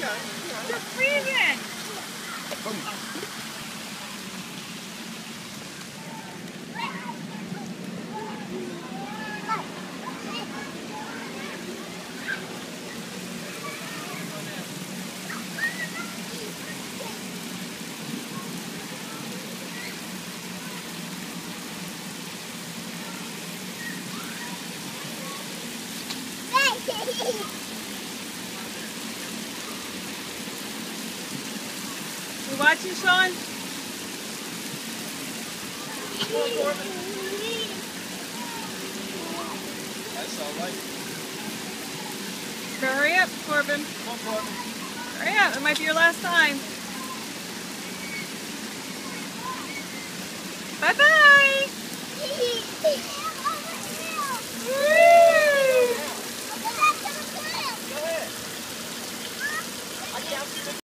You're freezing. You watching, Sean? Come on, Korban. That's all right. Hurry up, Korban. Come on, Korban. Hurry up. It might be your last time. Bye-bye.